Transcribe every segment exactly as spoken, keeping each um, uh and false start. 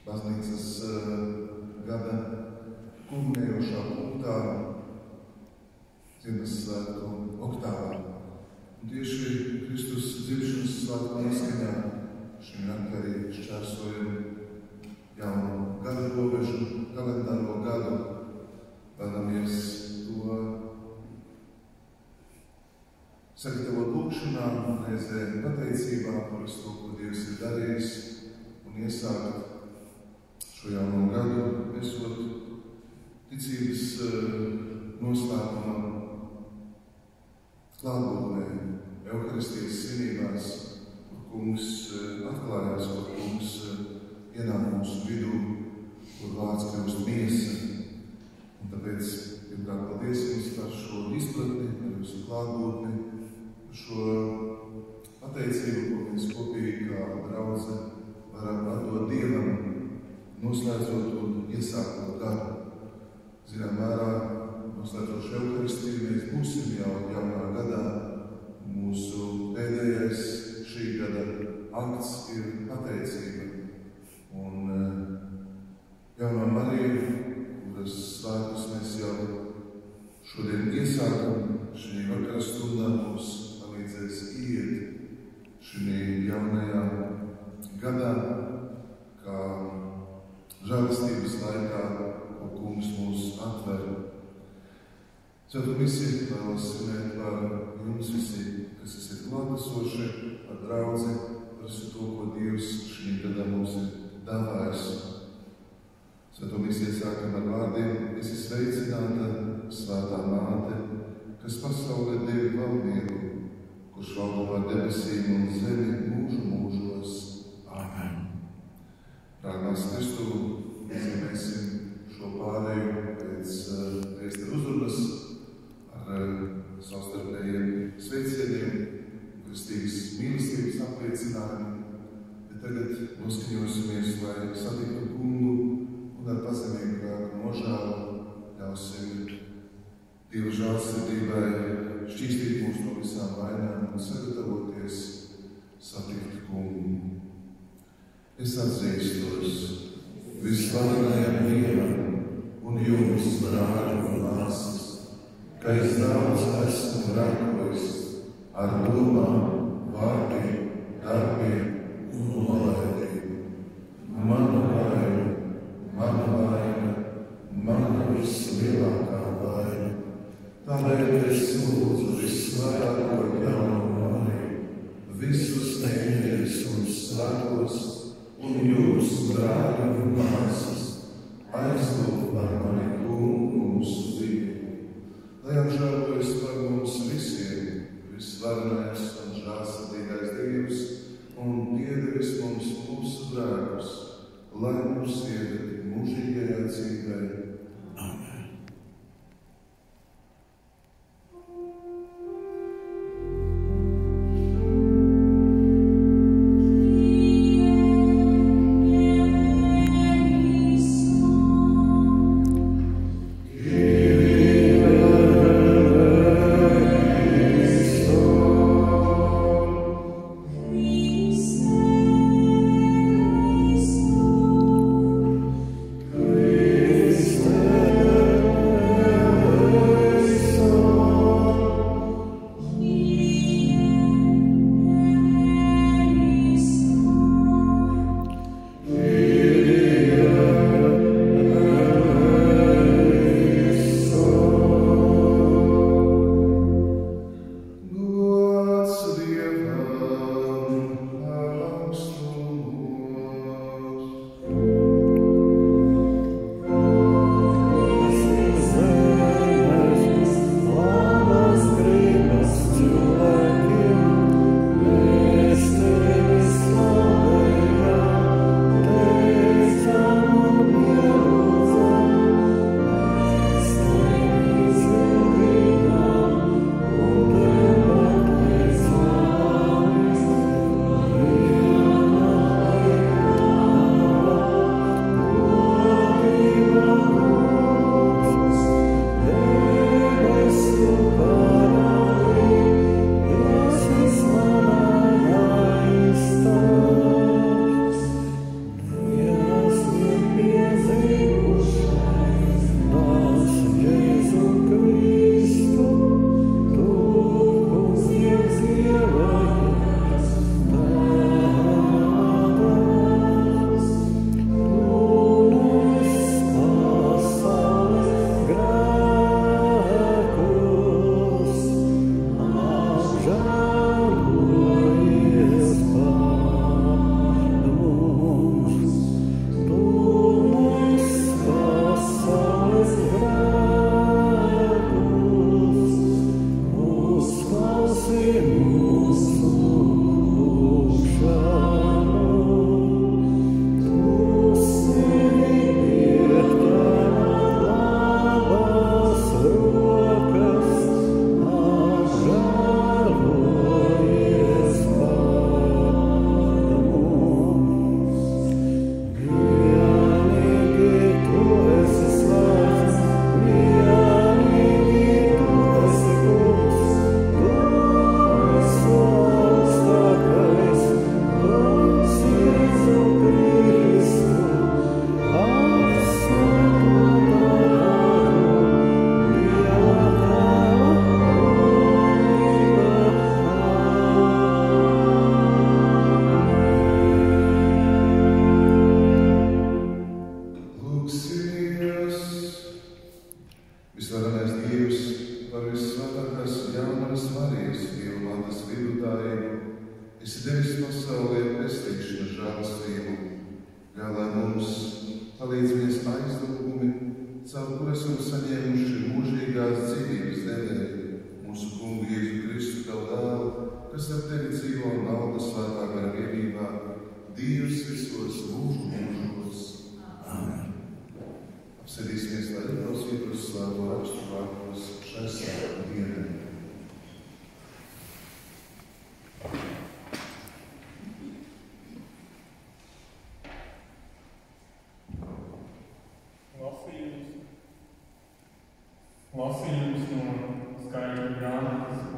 baznīcas gada kulminējošā punktā Ziemassvētku oktāvā. Un tieši Kristus dzimšanas svētku noskaņā šim naktī šķērsojam jaunu gada robežu, kalendāro gadu, vēlamies to sagatavot lūkšanā, reizē pateicībā par to, ko Dievs ir darījis, un iesākt šo jauno gadu, esot ticības noslēpuma klātbūtnē, Euharistijas svinībās, kur Kungs atklājās, kur Kungs ienāk mūsu vidū, kur vārds kļūst miesa. Un tāpēc pirmkārt paldies jums par šo izpratni, par jūsu klātbūtni, par šo pateicību, ko mēs kopīgi kā draudze varam atdot Dievam, noslēdzot un iesākot gadu. Zinām mērā, noslēdzot šo Euharistiju, mēs būsim jau jaunā gadā. Mūsu pēdējais šī gada akts ir pateicība. Un jaunā Marija, kuras svētkus mēs jau šodien iesākam, šī vakara stundā mums palīdzēs iet šī jaunajā gadā, kā žēlastības laikā, ko Kungs mūs atver. Svēto misiju vēlos svinēt par jums visi, kas esat klātesoši, par draudzi, par visu to, ko Dievs šī gadā mums ir dāvājis. Svēto misiju sākam ar vārdiem: esi sveicināta, svētā māte, kas pasaulē deva valdnieku, kurš valdo pār debesīm un zemi mūžu mūžos. Āmen. Rāgnās Kristu iezīmēsim šo pārēju pēc priestera uzrunas ar savstarpējiem sveicieniem, kristīgas mīlestības apliecinājumu, bet tagad noskaņosimies, lai satiktu Kungu un ar pazemīgu grēku nožēlu ļausim Dieva žēlsirdībai šķīstīt mūs no visām vainām un sagatavoties satikt Kungu. Es atzīstos visvarenajam Dievam un jums, brāļi un māsas, ka es daudz esmu grēkojis ar domām, vārdiem, darbiem un nolaidību. Mana vaina, mana vaina, mana vislielākā vaina. Tādēļ es lūdzu visvairāko jauno Mariju, visus eņģeļus un svētos un jūs, brāļi un māsas, aizlūgt par mani Kungu mūsu dzīvi. Lai apžēlojas par mums visiem, visvarenais un žēlsirdīgais Dievs, un piedevis mums mūsu grēkus, lai mums ieved mūžīgajā dzīvē. Amen. Praise palīdzamies aizdogumi, caur kur esam saņēmuši mūžīgās dzīvības dēļ mūsu Kungu Jēzu Kristu, tavu dēlu, kas ar tevi dzīvo un valda svētā gara vienībā, Dievs visos mūžu mūžos. Amen. Apsēdīsimies, lai ieklausītos svēto rakstu vārdos šai svētā dienai. Lasījums no Skaidra grāmatas.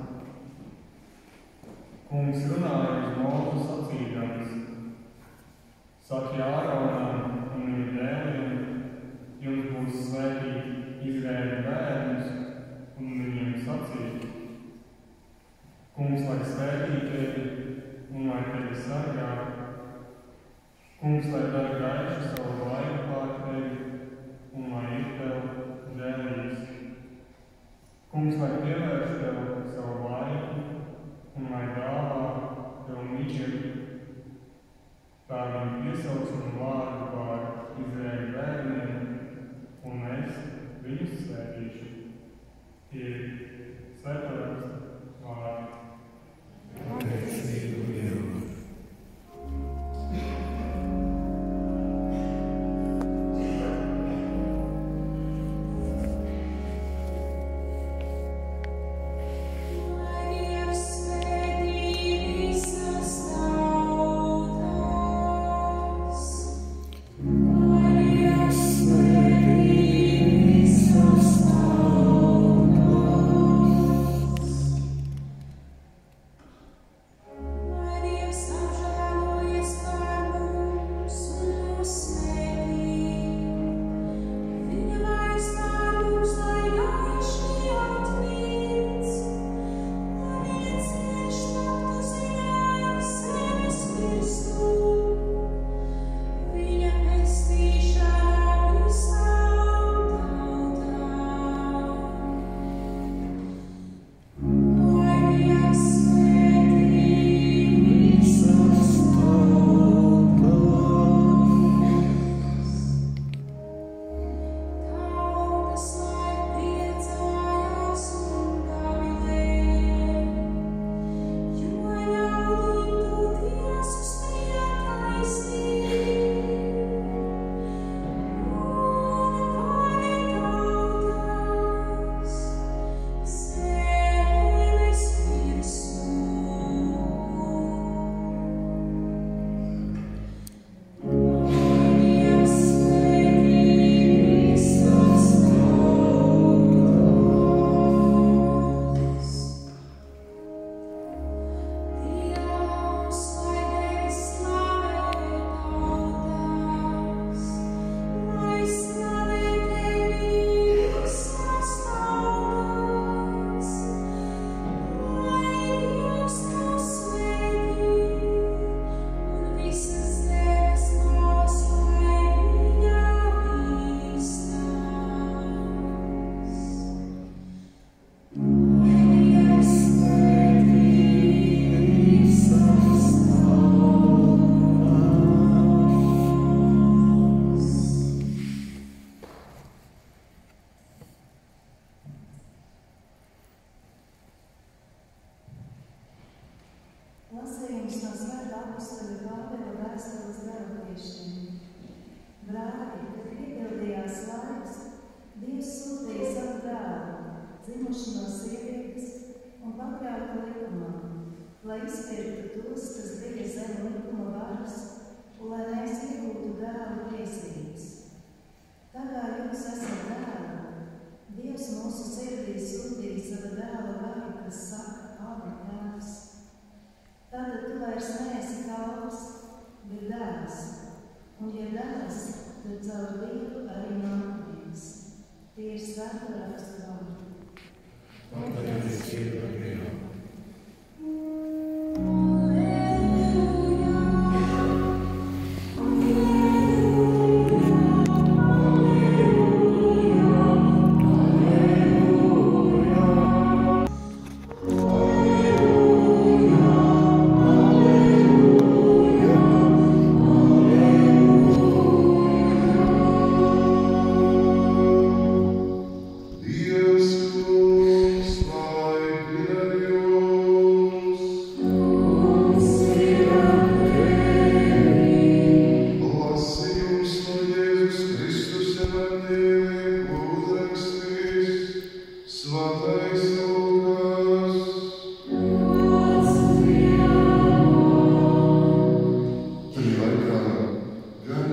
Kungs runāja uz Mūzu sacīdams: Saki Āronam un viņa dēliem, jums būs svētīt Izraēļa bērnus, un viņiem sacīt: Kungs, lai svētī tevi un lai tevi sargā. Kungs, lai dara gaišu savu laimi pār tevi un lai ir tev žēlīgs. Kungs, lai pievērš tev savu laimi un lai dāvā tev mieru. Tā viņa piesaucuma vārdu pār Izraēļa bērniem, un es viņus svētīšu. Tie ir svētā raksta vārdi. Pateicību Dievam. Lasījums no Svētā apostoļa Pāvila vēstules Galatīšiem. Brāļi, kad piepildījās laiks, Dievs sūtīja savu dēlu, dzimušu no sievietes un pakļautu likumam, lai izpirktu tos, kas bija zem likuma varas, un lai mēs iegūtu dēlu tiesības. Tā kā jūs esat dēli, Dievs mūsu sirdīs sūtīja savu dēlu garu, kas saka: Aba, Tēvs. Tātad tu vairs neesi kalps, bet dēls, un ja dēls, tad caur Dievu arī nākamības. Tie ir svētā raksta vārdi. Pateicību Dievam. Alleluia.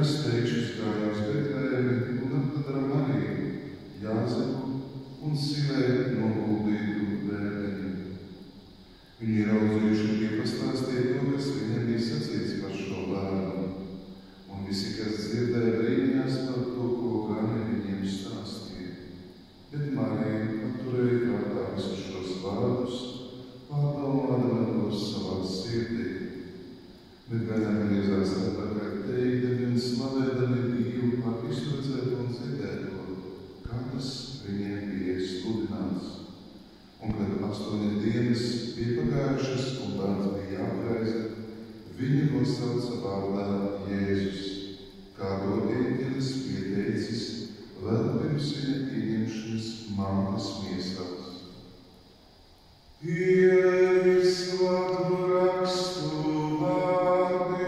kas teikšus gāja uz Betlēmi un atrada Mariju, Jāzepu un Silē noguldītu bērniņu. Viņi ieraudzījuši un tie pastāstīja to, kas viņiem bija sacīts par šo bērnu. Un visi, kas dzirdēja, brīnījās par to, ko gani viņiem stāstīja. Bet Marija paturēja prātā visus šos vārdus, pārdomādama tos savā sirdī. Bet gan atgriezās atpakaļ teikdami un slavēdami Dievu par visu redzēto un dzirdēto, kā tas viņiem bija sludināts. Un kad astoņas dienas bija pagājušas un bērns bija jāapgaiza, viņu nosauca vārdā Jēzus, kā to eņģelis pieteicis vēl pirms viņa pieņemšanas mātes miesās. Tie svēto rakstu vārdi.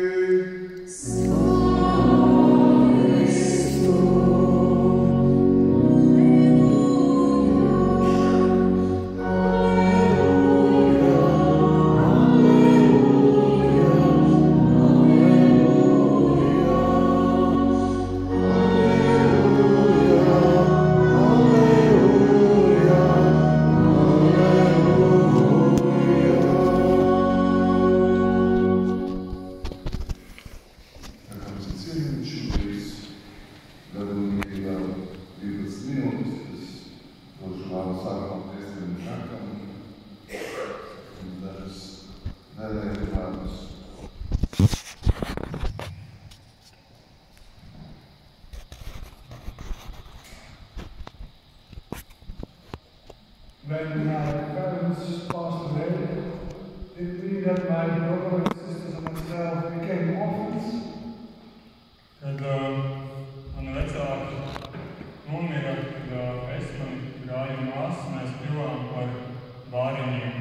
When my parents passed away, it meant that my brother and sisters and myself became orphans. Kad uh, mani vecāki nomira, kad uh, es un brāļi māsas, mēs kļuvām par bāriņiem.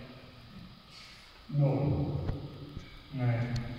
No. Nē.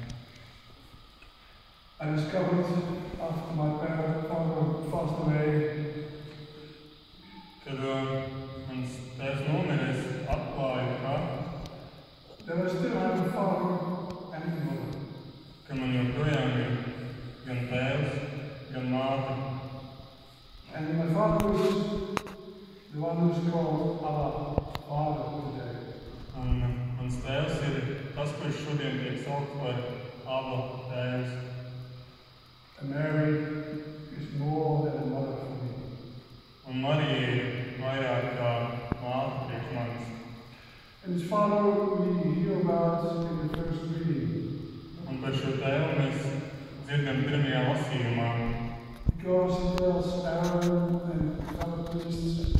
I discovered after my parents father passed away. Kad uh, mans tēvs nomira, es atklāju, ka, That I still have a father and a mother. ka man joprojām ir gan tēvs, gan māte. And my father is the one who's called Abba, Father today. Un uh, mans tēvs ir tas, kurš šodien tiek saukts par Abba tēvs. And Mary is more than a mother for me. Un Marija ir vairāk kā māte priekš manis. And his father we hear about in the first reading. Un par šo tēvu mēs dzirdam pirmajā lasījumā, Because he tells Aaron and the fellow priests,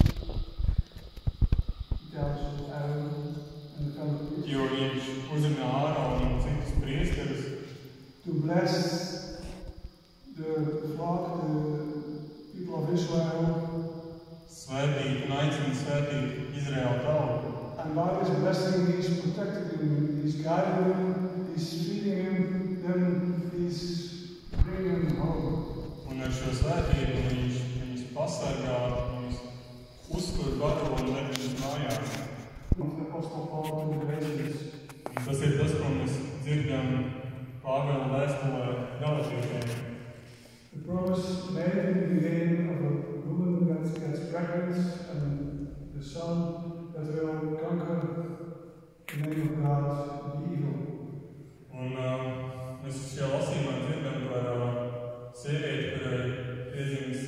he tells Aaron and the fellow priests jo viņš uzrunā Āronu un citus priesterus, to bless the flock, the people of Israel. svētīt un aicina svētīt Izraēlu tautu. And by this blessing, he's protecting him, he's guiding him, he's feeding him, then he's bringing him home. Un ar šo svētību viņš viņus pasargā, viņus uztur baru un ved viņus mājās. Of the Apostle Paul to the Galatians. Un tas ir tas, ko mēs dzirdam Pāvela vēstulē Galatīšiem. The promise made in the beginning of a woman that gets pregnant and the son that will conquer the name of God, the evil. Un uh, mēs šajā lasījumā dzirdam par uh, sievieti, kurai piedzimis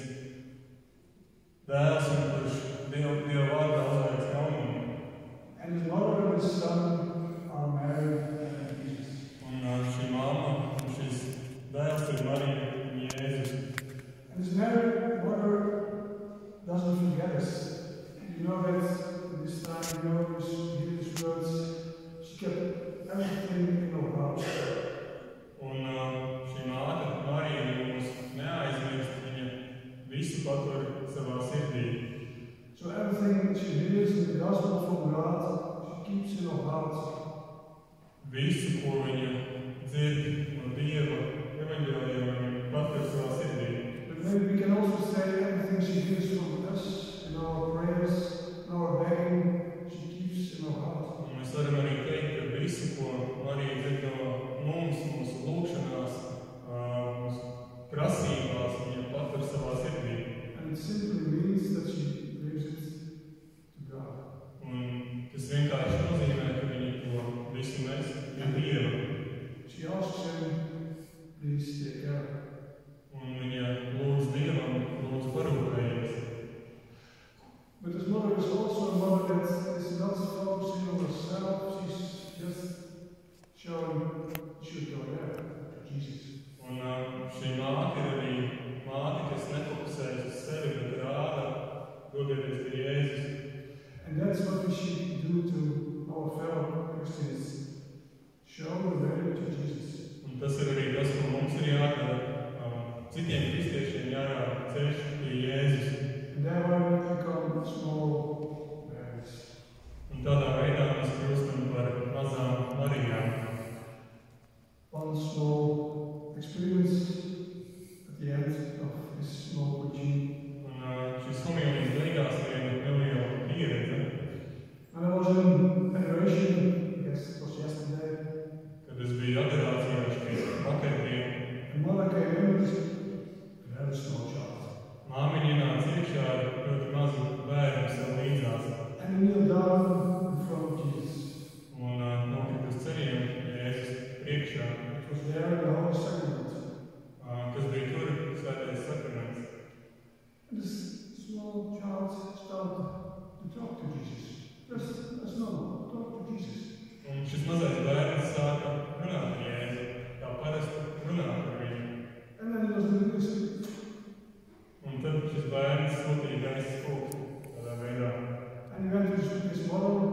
dēls un kurš Dievu, Dievu vārdā uzveic jaunumu. And his mother and his son are married and Jesus. Un uh, šī mamma un šis dēls ir Marija un Jēzus. And his married mother doesn't forget us. You know that this time, you know, this, these words, she kept everything in her house. Un uh, šī māte Marija mūs neaizmirst, viņa visu patur savā sirdī. So everything she hears in the gospel from God, she keeps in her heart. Visu, ko viņa dzird no Dieva evaņģēlijā, viņa patur savā sirdī. But maybe we can also say everything she hears from us in our prayers, in our begging, she keeps in her heart. Un mēs varam arī teikt, ka visu, ko Marija dzird no mums, mūsu lūgšanās, uh, mūsu also a mother that is not focusing on herself, she's just showing she should go there to Jesus. Un šī māte ir arī māte, kas nefokusējas uz sevi, bet rāda, dodieties pie Jēzus. And that's what we should do to our fellow Christians. Show the way to Jesus. Un tas ir arī tas, ko mums ir jādara. Citiem kristiešiem jārāda ceļš pie Jēzus. And that way we become small Marys. Un tādā veidā mēs kļūstam par mazām Marijām. One small experience at the end of this small preaching. Un šis homilijas beigās viena neliela pieredze. When I was in adoration, I guess it was yesterday, Kad es biju adorācijā šīs vakardien, and mother came in with a very small child. māmiņa ienāca iekšā ar ļoti mazu bērnu sev līdzās. And he kneeled down in front of Jesus. Un uh, nokrita uz ceļiem Jēzus priekšā, It was there in the Holy Sacrament. uh, kas bija tur svētais sakraments. And this small child started to talk to Jesus. Just as normal, talk to Jesus. Un šis mazais bērns sāka runāt ar Jēzu, kā parasti runāt ar viņu. And then he was doing this. Un tad šis bērns sūtīja gaisa spūku tādā veidā. And he went to his mother,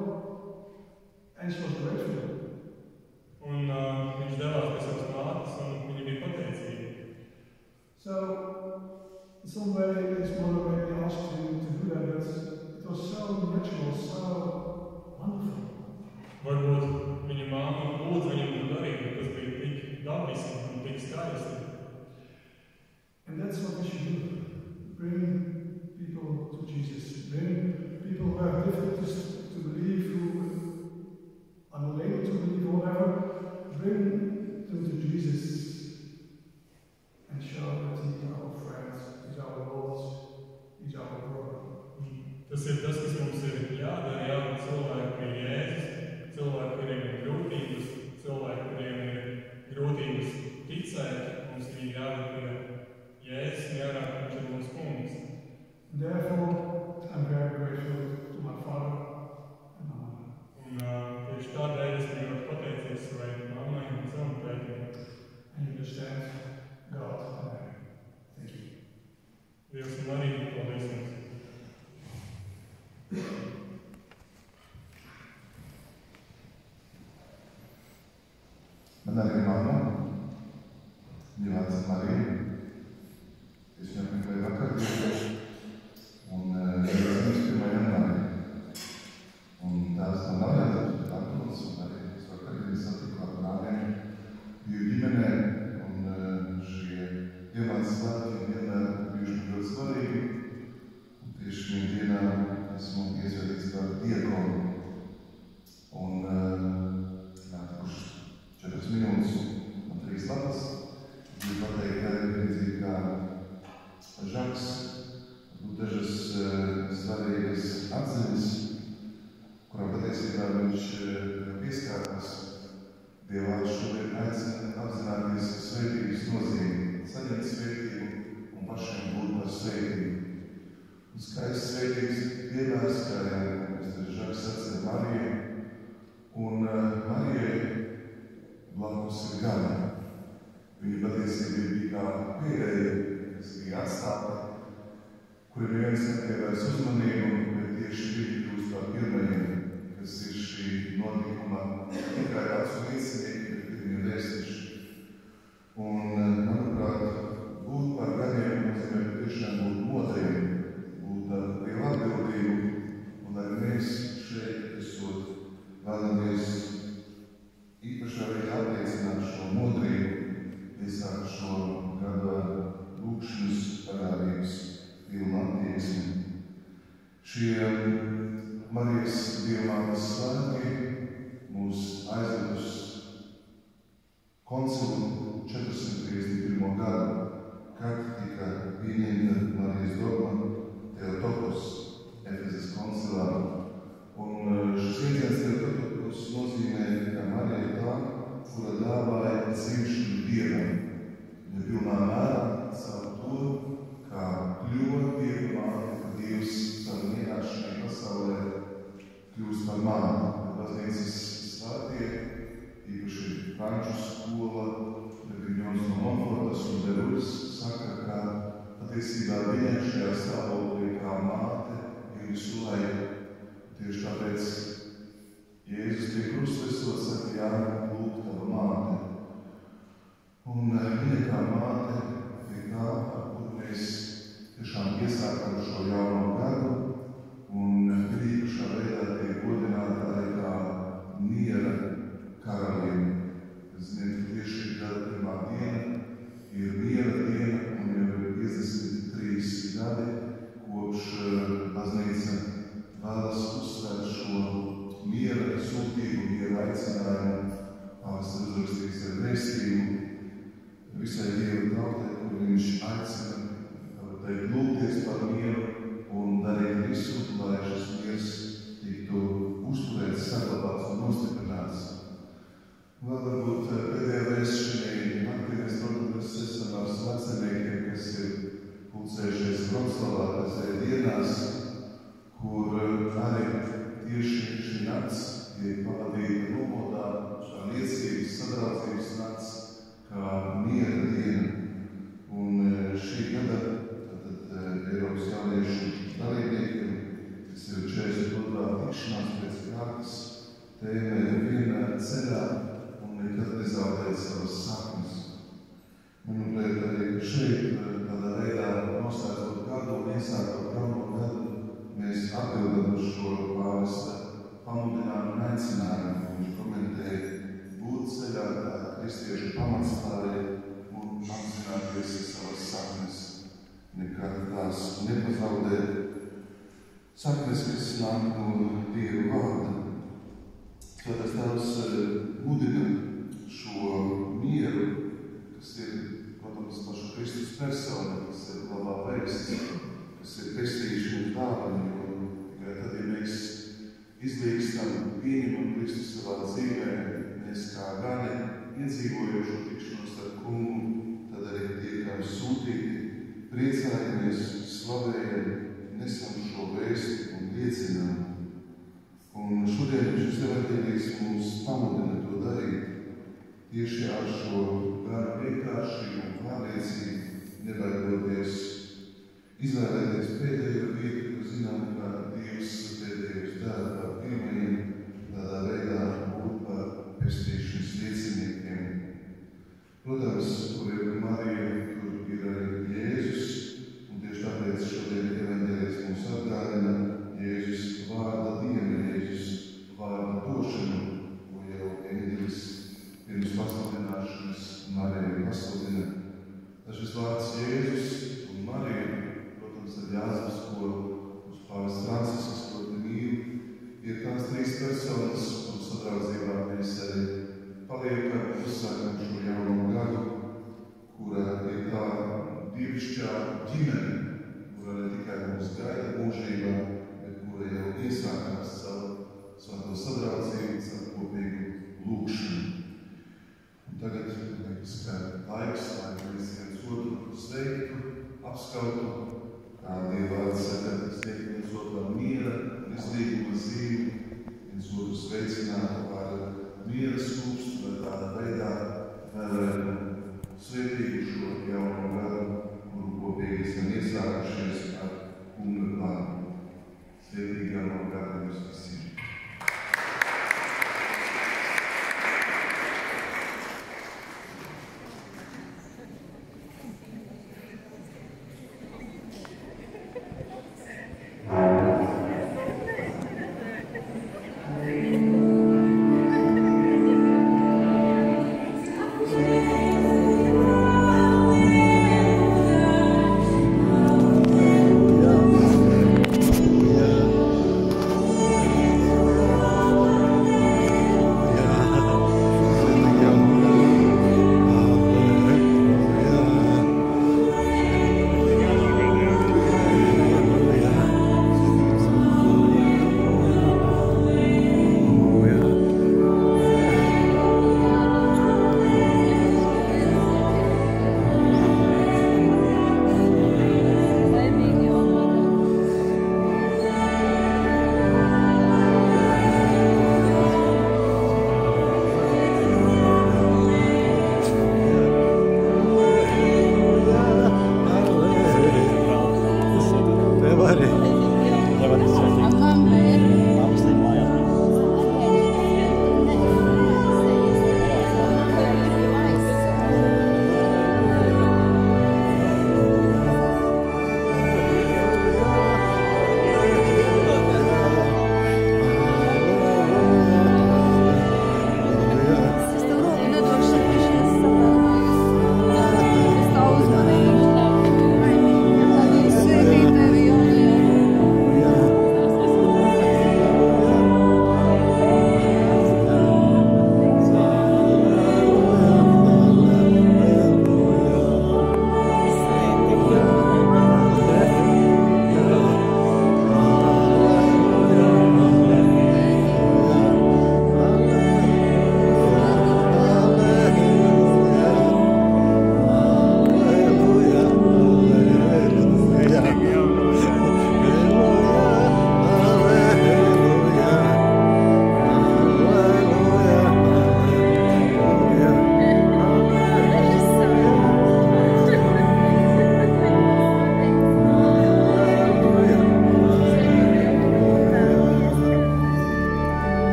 and she was grateful. Un uh, viņš devās pie savas mātes, un viņa bija pateicīga. So, in some way, his mother maybe asked him to do that, but it was so natural, so wonderful. Varbūt viņa māma lūdza viņam to darīt, bet tas bija tik dabiski un tik skaisti. And that's what we should do. Bring people to Jesus. Bring people who have difficulties to believe, who are not able to believe, or whatever. Bring them to Jesus and show that He is our friend, He is our Lord, He is our brother. Tas ir tas, kas mums ir jādara, jābūt cilvēku pie Jēzus, cilvēku, kuriem ir grūtības, cilvēku, kuriem ir grūtības ticēt, mums ir jādara pie Jēzus un jārāda, ka viņš ir mūsu kungs. Therefore, I'm very grateful to my father and my mother. Un uh, tieši tādēļ es esmu ļoti pateicīgs savai mammai un savam tētim. And you understand God and Mary. Thank you. Dievs un Marija, paldies jums. Man arī mamma, viņa vārds Marija. Es viņu apmeklēju vakardien, un viņa dzimst pirmā janvārī. Un tās man nav jāatzīst Antons, un arī es vakardien satiku ar māmiem, biju ģimenē, un šie dievmātes svētki vienmēr bijuši ļoti svarīgi. Un tieši šajā dienā esmu iesvētīts par diakonu. Un nākuši četras minūtes un trīs lapas. Gribu pateikt, ka ir līdzīgi kā Žaks, dažas svarīgas atziņas, kurām patiesībā viņš pieskārās. Dievs šodien aicina apzināties svētības nozīmi, saņemt svētību un pašiem būt par svētību. Un skaists svētības piemērs, kā jau Žaks sacīja Mariju, un Marijai blakus ir gana. Viņa patiesībā bija kā pēdējā, kas bija atstāta, kuri neviens nepievērs uzmanību, bet tieši viņi kļūst par pirmajiem, kas ir šī notikuma tikai acu līdzinieki, bet viņa vēstiši. Un, manuprāt, būt par ganiem nozīmē tiešām būt modriem, būt ar lielu atbildību, un arī mēs šeit, esot, vēlamies īpaši arī apliecināt šo modrību, iesākt šo gadu ar lūkšanas parādības pilnu attieksmi. Šie Marijas dievmātes svētki mūs aizved uz koncilu četrsimt trīsdesmit pirmo gadu, kad tika pieņemta Marijas dogma Theotokos Efezes koncilā. Un šis jēdziens Theotokos nozīmē, ka Marija ir tā, kura dāvāja dzimšanu Dievam. Viņa pilnā mērā savu to, kā kļuva Dieva māte, ka Dievs savu ienākšanai pasaulē patiesībā viņai šajā stāvoklī kā māte ir visu laiku. Tieši tāpēc Jēzus pie krusta esot saka, Jāni, lūk tava māte. Un viņa kā māte ir tā, ar kuru mēs tiešām iesākam šo jauno gadu, un viņa īpašā veidā tiek godināta arī kā miera karaliene. Es zinu, ka tieši gada pirmā diena ir miera diena, un jau ir piecdesmit trīs gadi, kopš baznīca vēlas uzsvērt šo miera sūtību, miera aicinājumu, pāvests ir uzrakstījis ar vēstījumu visai Dieva tautai, kur viņš aicina, var teikt, lūgties par mieru un darīt visu, lai šis miers tiktu uzturēts, saglabāts un nostiprināts. Vēl varbūt pēdējā reize šajā naktī mēs protams esam ar veciniekiem, kas ir pulcējušies Vroclavā pēc dienās, kur arī tieši šī nakts tiek pavadīta nomodā, šā liecības, sadraudzības nakts, kā miera diena. Un šī gada tātad Eiropas jauniešu dalībniekiem, kas ir četrdesmit otrā tikšanās pēc kārtas, tēma ir vienmēr ceļā un nekad nezaudēt savas saknes. Manuprāt, arī šeit tādā veidā noslēdzot gadu un iesākot jauno gadu, mēs atbildam uz šo pāvesta pamudinājumu un aicinājumu. Viņš komentēja būt ceļā kā kristiešu pamatstāvē un apzināties savas saknes. Nekad tās nepazaudēt. Saknes, kas nāk no Dieva vārda. Svētais Tēvs mudina šo mieru, kas ir, protams, paša Kristus persona, kas ir labā vēsts, kas ir pestīšana dāvana, jo tikai tad, ja mēs izlīkstam, pieņemam Kristus savā dzīvē, mēs kā gani iedzīvojošo tikšanos ar kungu, tad arī tiekam sūtīti, priecājamies, slavējam, nesam šo vēstu un liecinām. Un šodien šis evaņģēlijs mums pamudina to darīt. Tieši ar šo garu vienkāršību un pārliecību, nebaidoties izvēlēties pēdējo vietu, ko zinām, kā Dievs pēdējos dēļ par pirmajiem, tādā veidā būt par pestīšanas lieciniekiem. Protams, kur ir Marija, tur ir arī Jēzus, un tieši tāpēc šodien evaņģēlijs mums atgādina Jēzus vārda dienu, Jēzus vārda došanu, ko jau eņģelis pirms pasludināšanas Marija pasludina. Tas šis vārds Jēzus un Marija, protams, ar Jāzeps, ko uz pāvests Francisks ļoti mīl, ir tās trīs personas, un sadraudzībā mēs arī paliekam, uzsākam šo jauno gadu, kura ir tā dievišķā ģimene, kura ne tikai mums gaida mūžībā, bet kura jau iesākās savu svēto sadraudzību, savu kopīgu lūgšanu. Un tagad liekas, ka laiks, lai mēs viens otru sveiktu, apskautu, kā Dieva vārds saka, sniegt viens otram miera, neslīguma zīmi, viens otru sveicinātu ar miera skūpstu, lai tādā veidā vēlētu svētīgu šo jauno gadu, kuru kopīgi esam iesākušies ar kunga plānu. Svētīgi jauno gadu jums visiem! Thank you.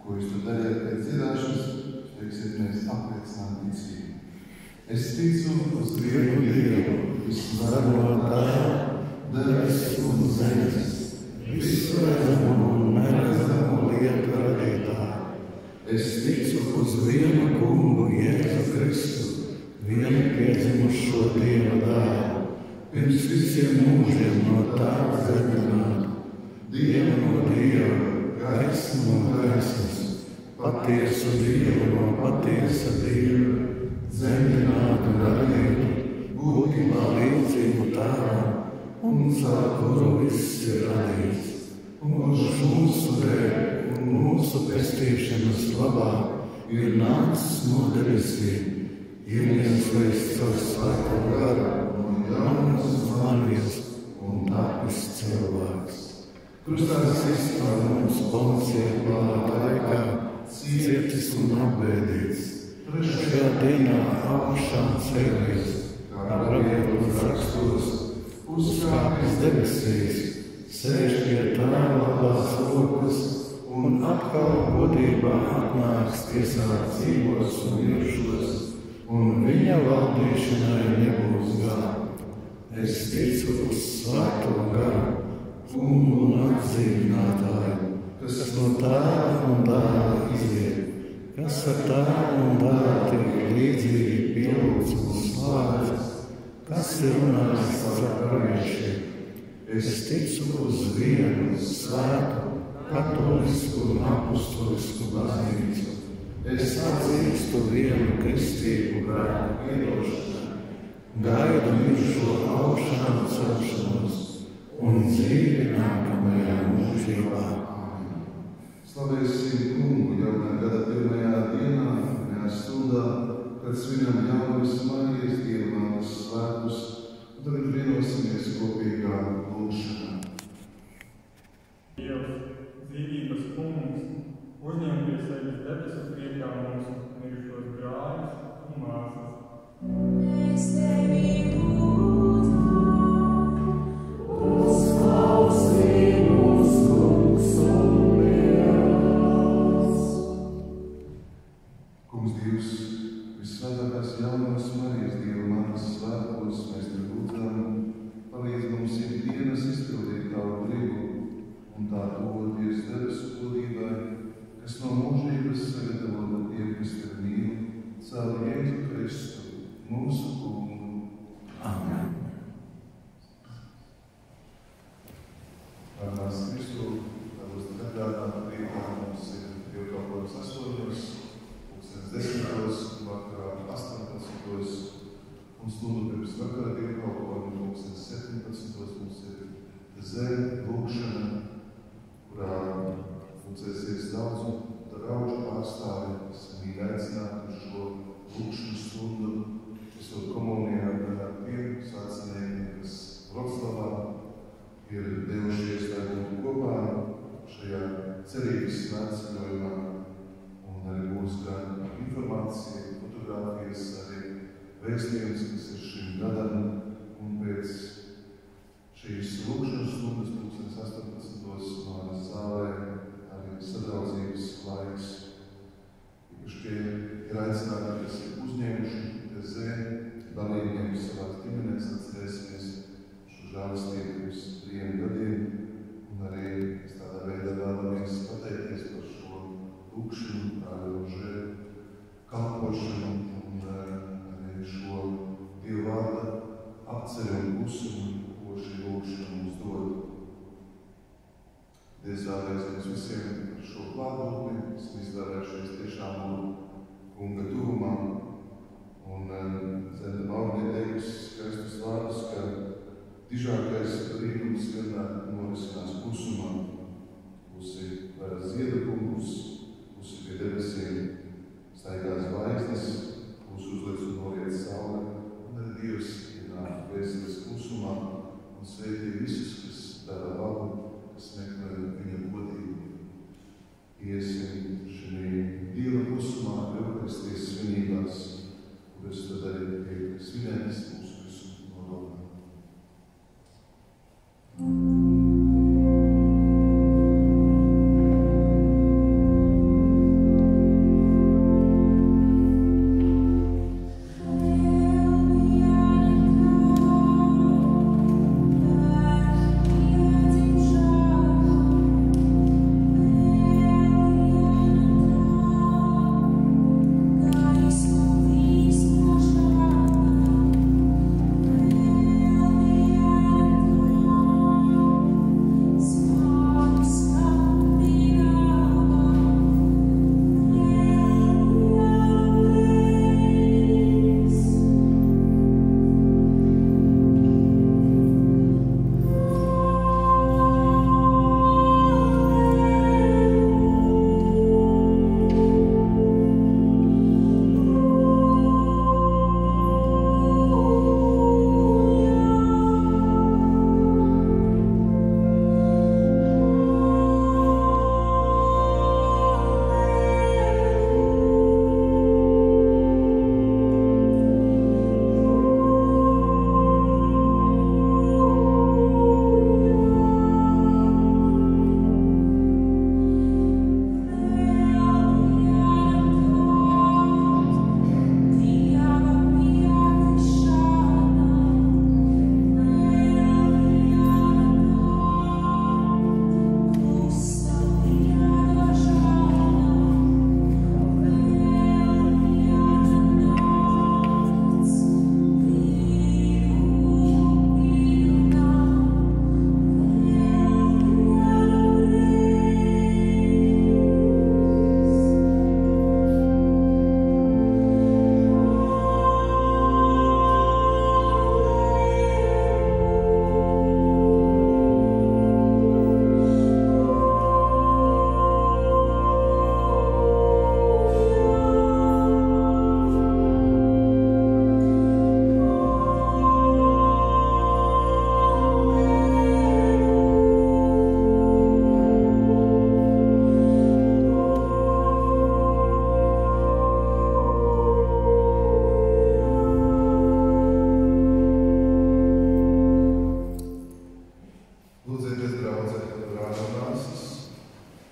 ko jūs tur darījāt pēc dziedāšanas, teiksiet, mēs apliecinām ticību. Es ticu uz vienu Dievu, visvarano Tēvu, debesu un zemes, visu redzamo un neredzamo lietu radītāju. Es ticu uz vienu Kungu Jēzu Kristu, vienu piedzimušo Dieva dēlu, pirms visiem mūžiem no Tēva dziedinātu, Dievu no Dieva, gaismu no gaismas, patiesu Dievu no patiesa Dieva, zemdinātu un radītu, būtībā līdzību Tēvam, un caur kuru viss ir radīts, un kurš mūsu dēļ un mūsu pestīšanas labā ir nācis no debesīm, ieliens līdz caur Svēto garu, un jaunas Marijas, un tapis cilvēks. Krustā sists par mums Poncija Pilāta laikā, cietis un apbēdīts. Trešajā dienā augšām cēlies, kā pravietos rakstos, uzkāpis debesīs, sēž pie Tēva labās rokas, un atkal godībā atnāks tiesāt dzīvos un mirušos, un viņa valdīšanai nebūs gala. Es ticu uz Svēto garu, Kungu un atdzīvinātāju, kas no Tēva un Dēla iziet, kas ar Tēvu un Dēlu tiek līdzīgi pielūgts un slāpts, kas ir runājis caur praviešiem. Es ticu uz vienu svētu, katolisku un apostolisku baznīcu. Es atzīstu vienu kristību grēku piedošanai, gaidu mirušo augšām celšanos un dzīvi nākamajā mūžībā. Slavēsim Kungu jaunā gada pirmajā dienā, pirmajā stundā, kad svinam jaunas Marijas Dievmātes svētus, un tagad vienosimies kopīgā lūgšanā. Dievs, dzīvības kungs, uzņem pie sevis debesu priekšā mūsu mirušos brāļus un māsas. Mēs tevi lūdzam, uzklausī mūs, kungs un Dievs. Kungs Dievs, visvētākās jaunās Marijas Dievmātes svētkos, mēs tevi lūdzam, palīdz mums ikdienas izpildīt tavu gribu un tā tuvoties debesu godībai, kas no mūžības sagatavota tiem, kas tevi mīl, caur Jēzu Kristu, mūsu Kungu. Amen. Armās Kristu, tavos atgādāt rītā mums ir dievkalpojums astoņos, pulkstens desmitos, vakarā astoņpadsmitos, un stundu pirms vakara dievkalpojuma pulkstens septiņpadsmitos mums ir zem lūgšana, kurā lūdzēsies daudzu draugu pārstāvi, kas mīl aicināt uz šo lūgšanu stundu, esot komunijā ar tiem svētceļiem, kas Vroclavā ir devušies, lai būtu kopā šajā cerības svētceļojumā, un arī būs gan informācija, fotogrāfijas, arī vēstījums, kas ir šim gadam, un pēc šīs lūgšanas stundas pulkstens astoņpadsmitos no zālē arī sadraudzības laiks. Īpaši tie ir aicināti, kas ir uzņēmuši zē, dalībnieku savās ģimenēs, atcerēsimies šo žēlistību pirms trījiem gadiem, un arī es tādā veidā vēlamies pateikties par šo lūgšanu, Rožē kalpošanu un arī šo Dievu vārda apceļu un klusumu, ko šī lūgšana mums dod. Dievs vēlreiz mums visiem par šo klātbūtni, esam izvēlējušies tiešām būt Kunga tuvumā, un Zenda Maurnie teiks skaistus vārdus, ka dižākais brīnums vienmēr norisinās klusumā. Klusi var ziedu kungus, klusi pie debesīm staigā zvaigznes, klusi uzliec un noriet saule, un arī Dievs ienāk vēstures klusumā un sveitī visus, kas dara labu, kas meklē viņa godību. Iesim šī Dieva klusumā, Euharistijas svinībās, kuras tad arī tiek svinētas mūsu visu nodomā. Thank you.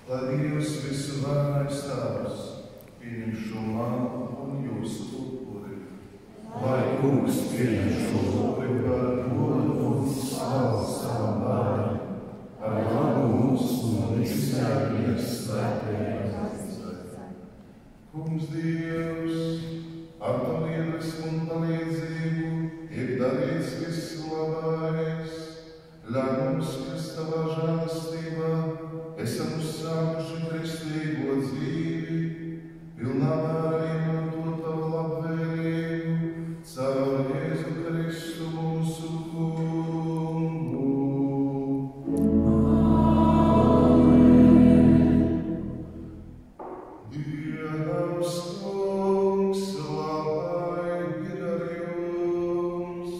Lai Dievs visu varenais Tēvs pieņem šo manu un jūsu upuri. Lai Kungs pieņem šo upuri par godu un slavu savam vārdam, ar labu mūsu un visiem iesvētējiem. Kungs Dievs, ar tavu iedvesmu un palīdzību ir darīts viss labais. Ļauj mums, kas tavā žēlastībā esam uzsākuši kristīgo dzīvi, pilnā mērā izmantot tavu labvēlību caur Jēzu Kristu mūsu Kungu. Dievs Kungs, lai ir ar jums!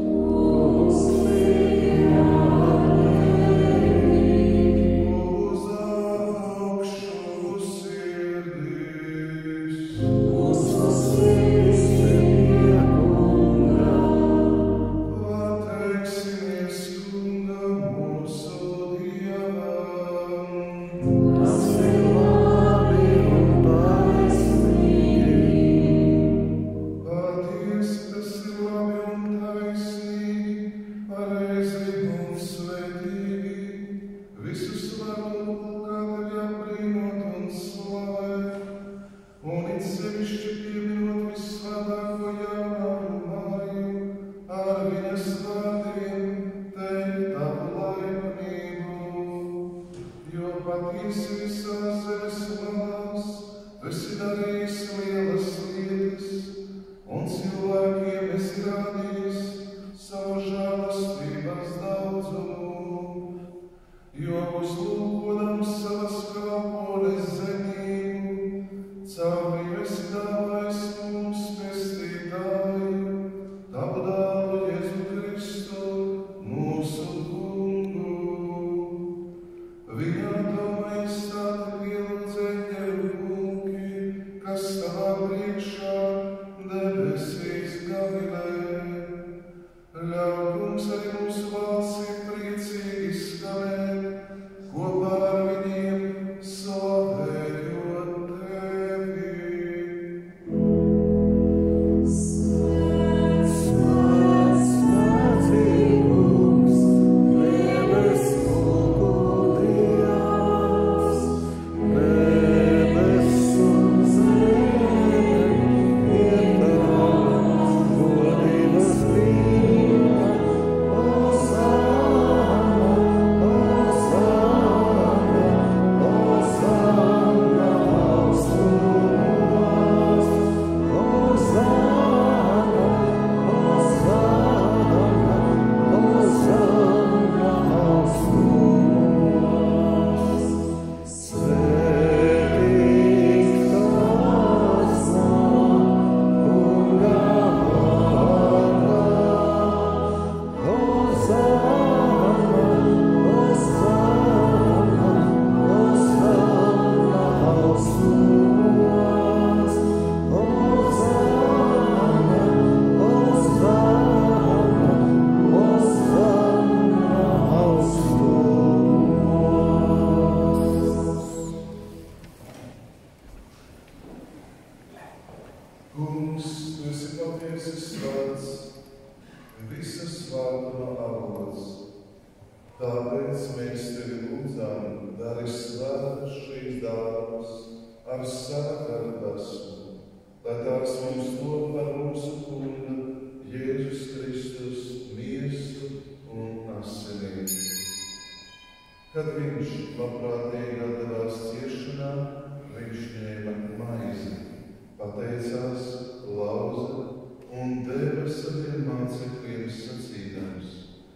Kad viņš labprātīgi atdevās ciešanām, viņš ņēma maizi, pateicās, lauza un deva saviem mācekļiem sacīdams: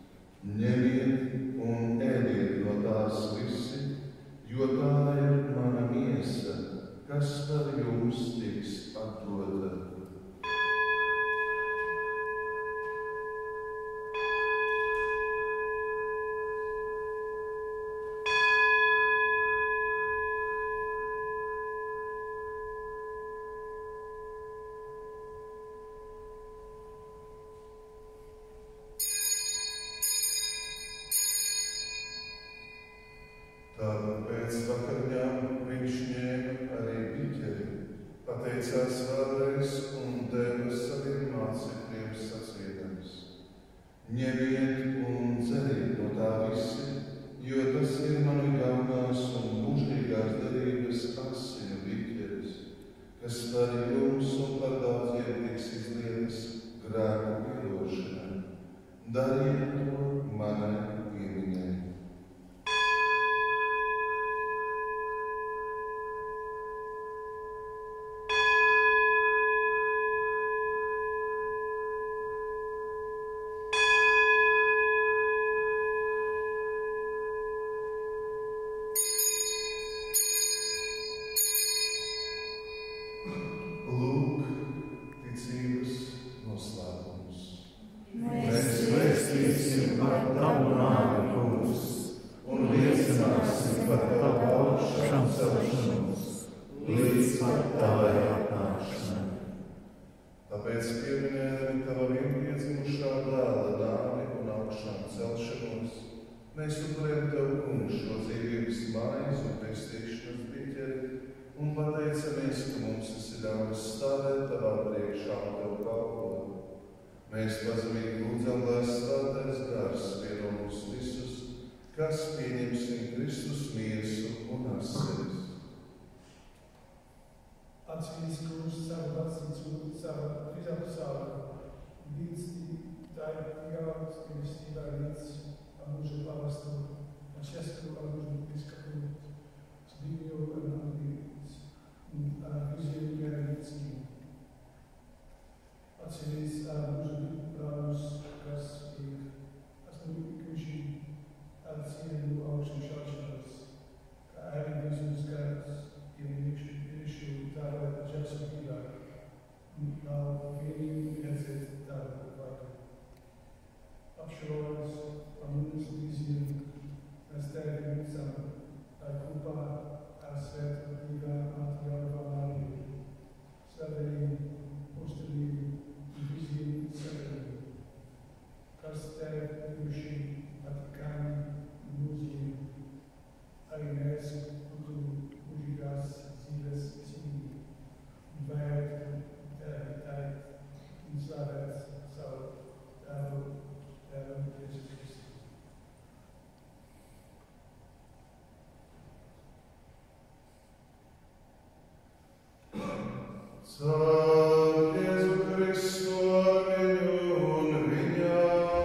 ņemiet un ēdiet no tās visi, jo tā ir mana miesa, kas par jums tiks atdota. Mēs pazemīgi lūdzam, lai svētais gars vieno mūs visus, kas pieņemsim Kristus miesu un asinis. Atzīst, kungs, savu baznīcu, savu visapsaugu, līdz tai jābūt kristībā līdz mūžu pavastu, un česku mūžu biskapu, Zbigniewu Anglic, viziju Gerlickim. Atzīst mūžu brāļus, kas ir asnīkuši ar cienu augšņu šaušanos, kā arī visus skaidrs, iemīkšu tādu žēlsirdībā, nav vienīgi redzēt tādu vārdu. Apšauras par mūsu vīziju, mēs tevi lūdzam, lai kopā ar svētu brīvā Māti Jaunavā Mariju, slavējumu, uzturību un vīziju savienību, kas tevi bijuši Vatikāni un mūziju, arī mēs būtu mūžīgās dzīves cīņi un vajag tevi teikt un slavēt savu Tēvu, Tēvu Jēzus Kristu. Caur Jēzu Kristu ar viņu un viņā,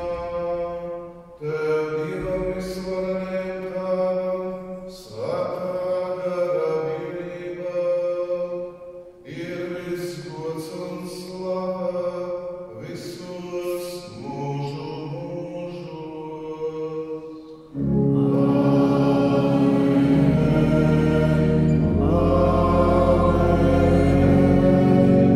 Tev Dievam visvarenajam Tēvam, svētā gara vienībā, ir viss gods un slava visos mūžu mūžos. Amen. Amen.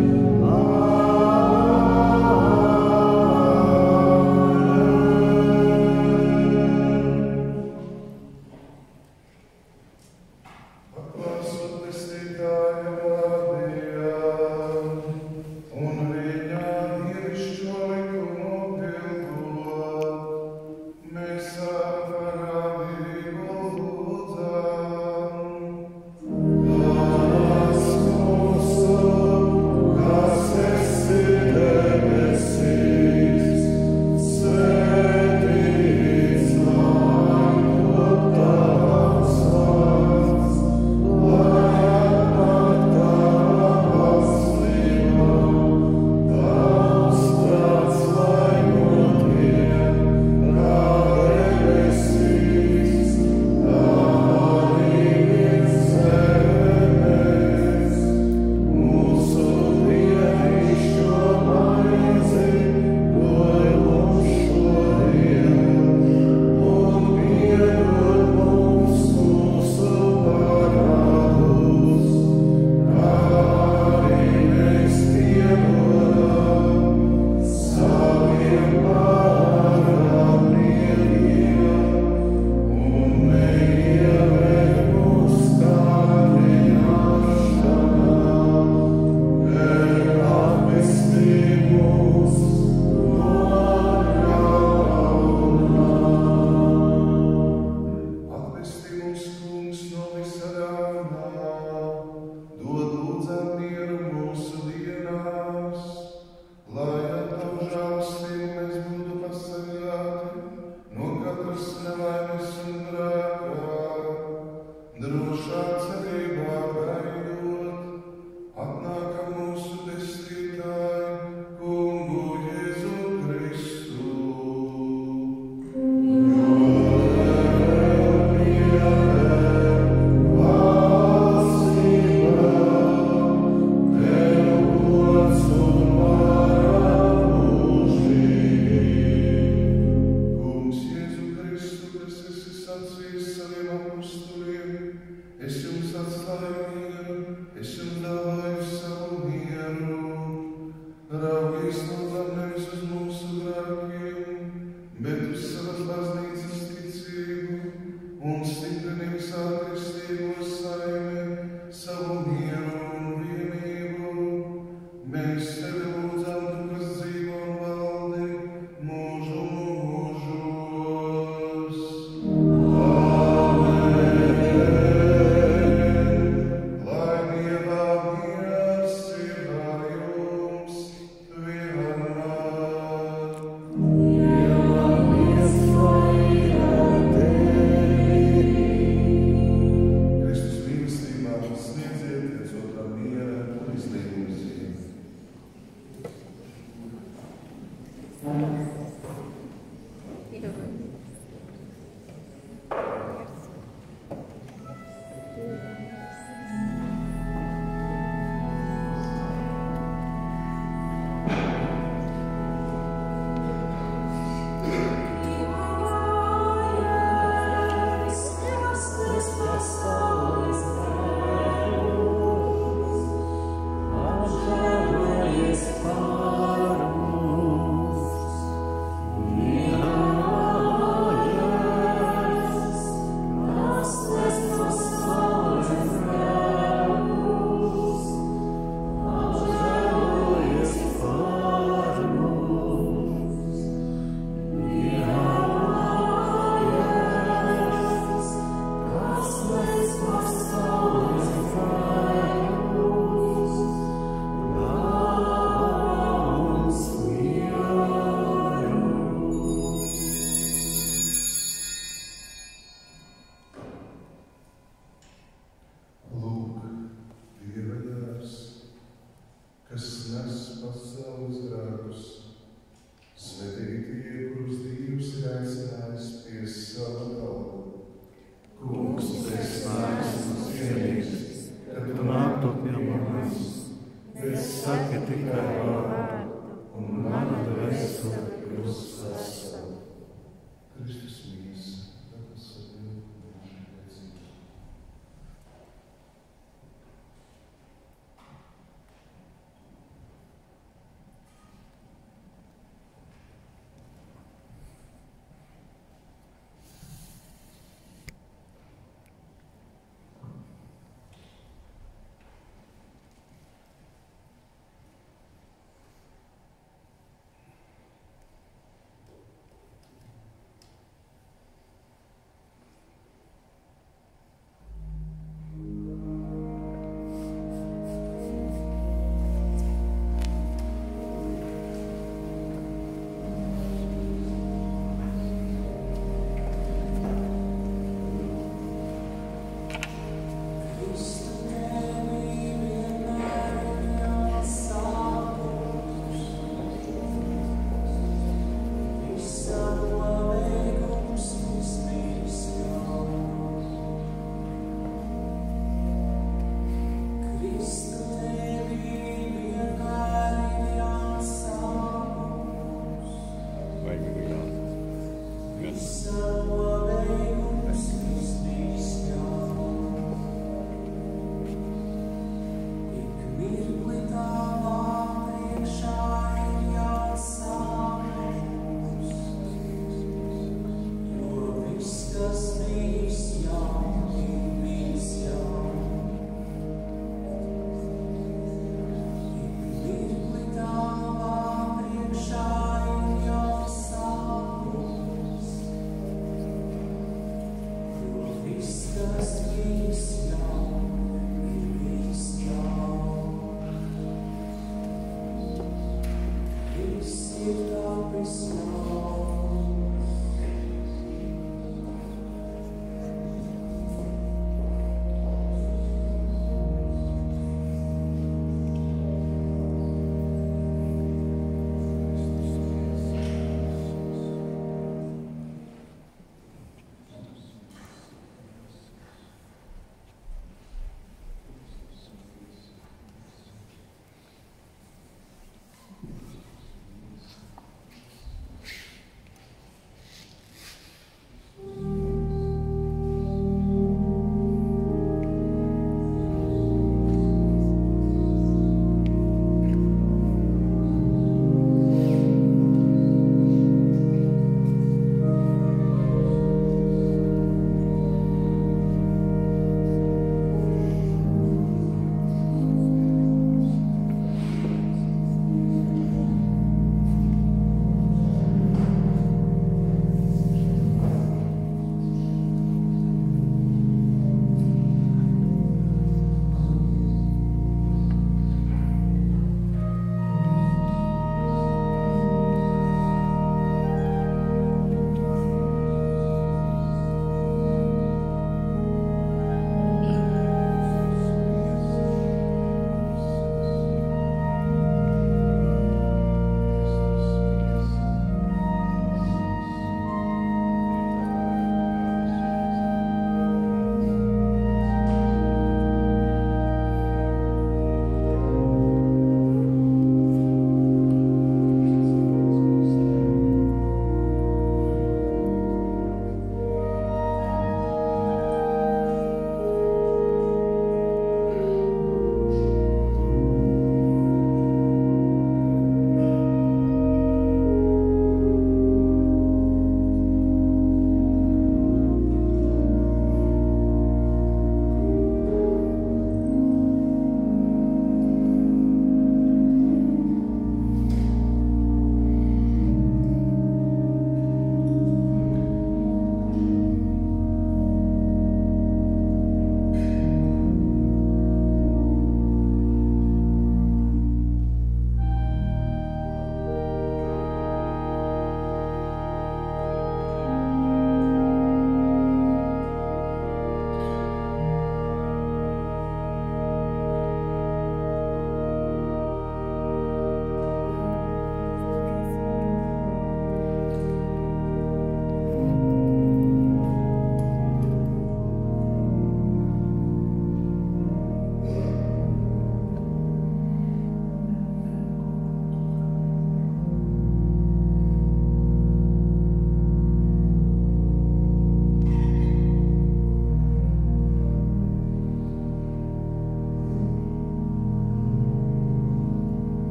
sniedziet viens otram miera un izlīgumu ziemu. Yes,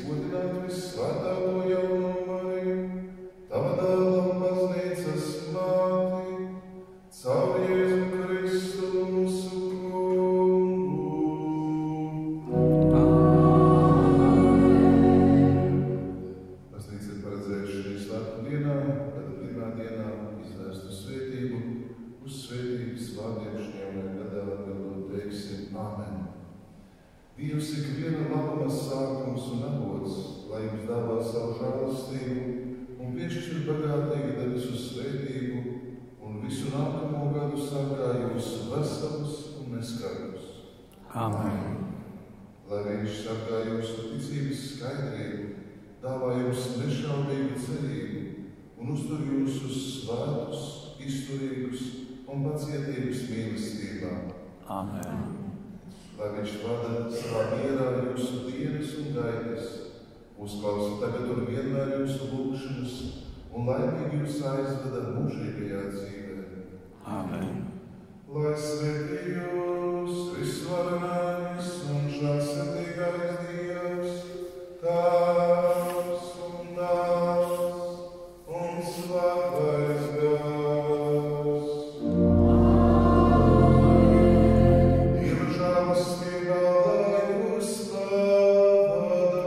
izgodināt visvētāko jauno Mariju, tava dēla baznīcas māti, caur Jēzu Kristu mūsu Kungu. Baznīca ir paredzējuši šī svētku dienā, gada pirmā dienā izvērstu svētību, uz svētības vārdiem šņaunai gadā atbildot teiksim Āmen. Dievs ik viena labuma sākums un avots, lai jums dāvā savu žēlastību un piešķir bagātīgi debesu svētību un visu nākamo gadu sargā jūs veselus un neskartus. Āmen. Lai viņš sargā jūsu ticības skaidrību, dāvā jums nešaubīgu cerību un uztur jūsu svētus, izturīgus un pacietības mīlestībā. Āmen. Lai viņš vada savā mierā jūsu dienas un gaitas, uzklausa tagad un vienmēr jūsu lūgšanas un laimīgi jūs aizveda mūžīgajā dzīvē. Āmen. Lai svētī jūs visvarenais un žēlsirdīgais Dievs, Tēvs un Dēls un Svētais Gars. Dieva žēlastībā lai jūs vada.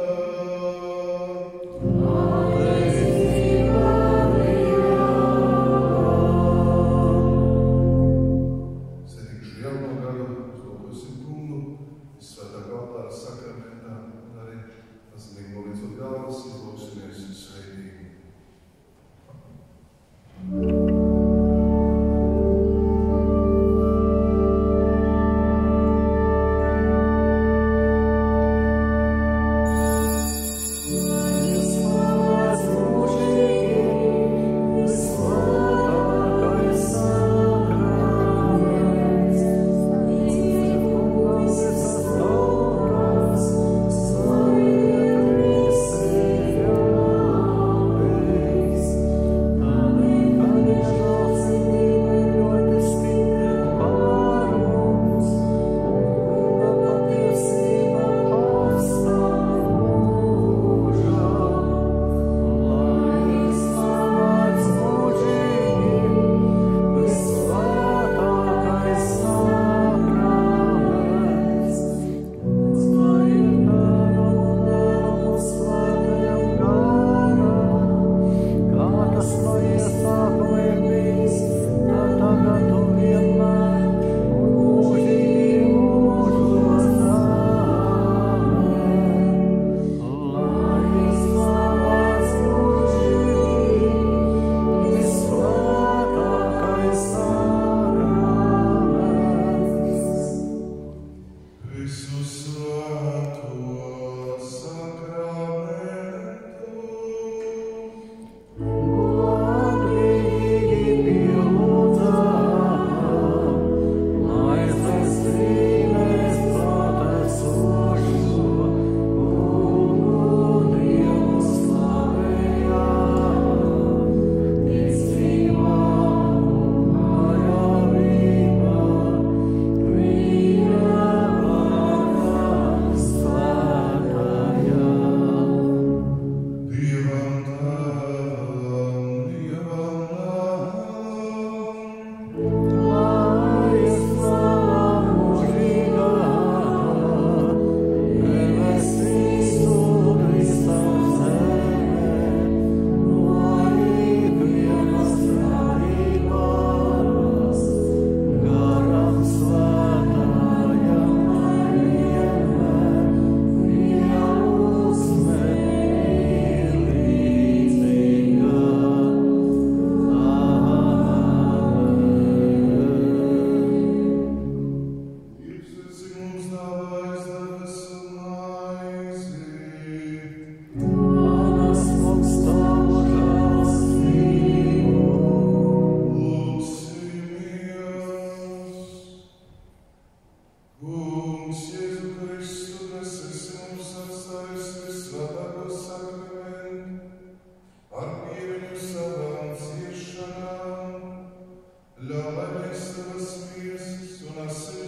Svētīšu jauno gadu, uzlūkosim Kungu, visvētākā altāra sakramentā un arī pazīmīgi nolīdzot galvas, izlūksimies svētību.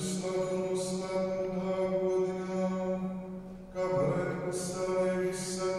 Savus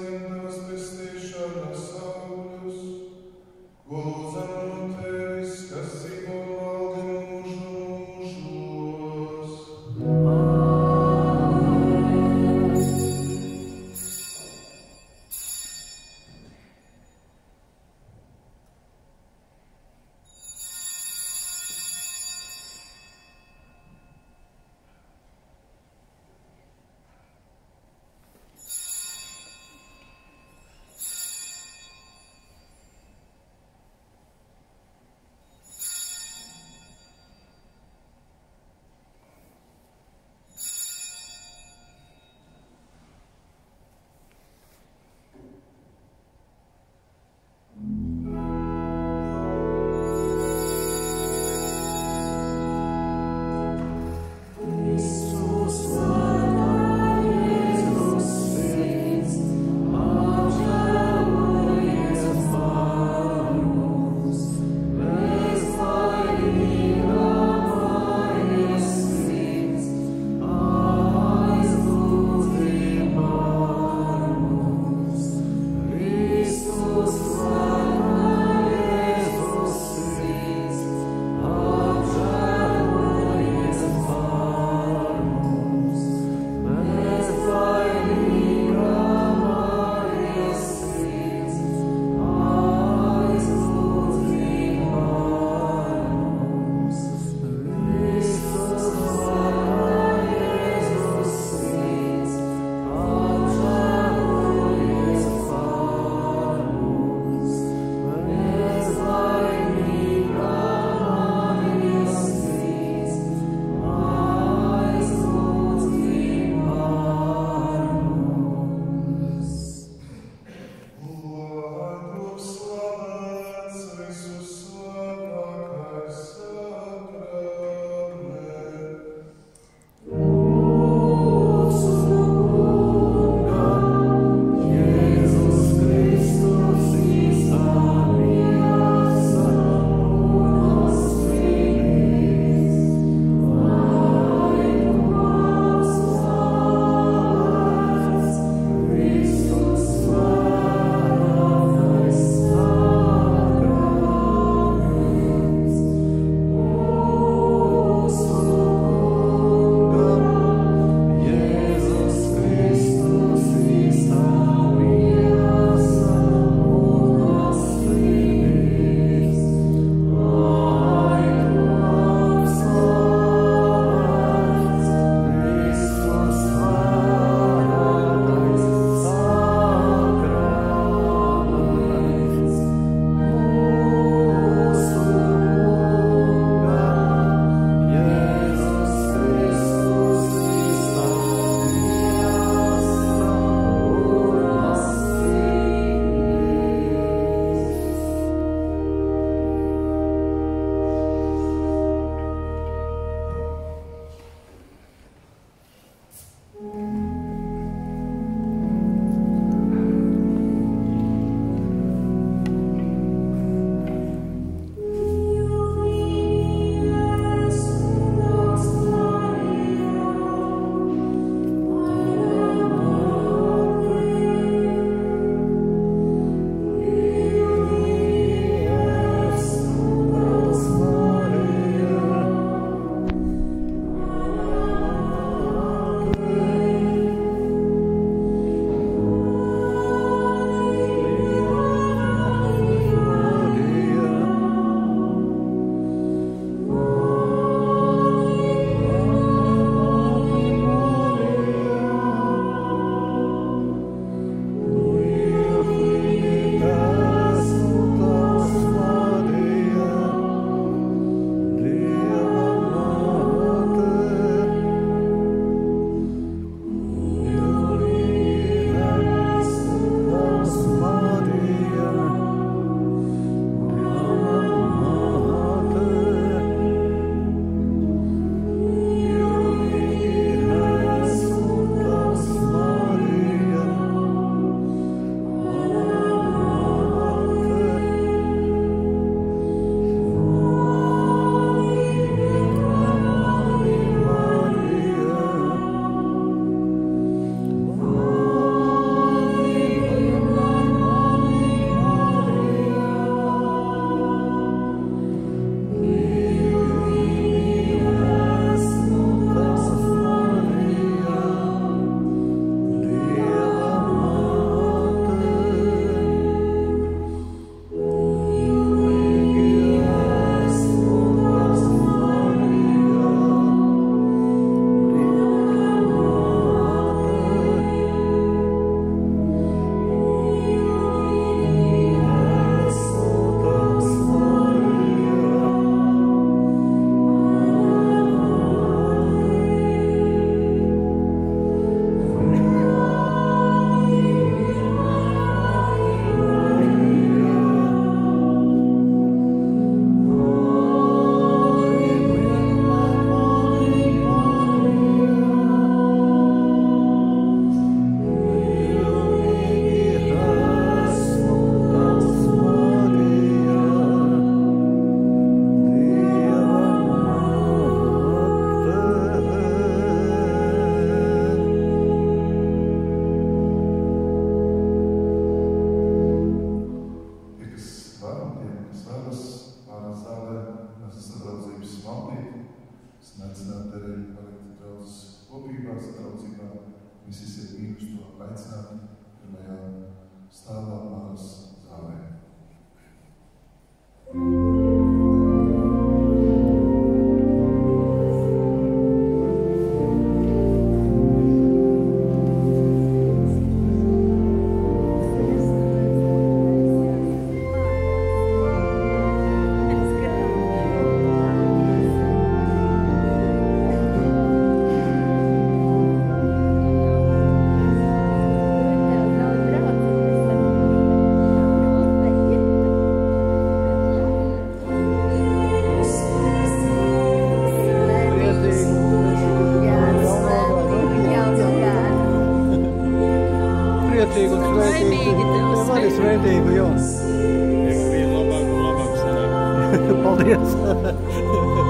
svētīgi tev, Lai svētīgi. svētīgu jums. Tev vien labāk un labāk sanāk. Paldies.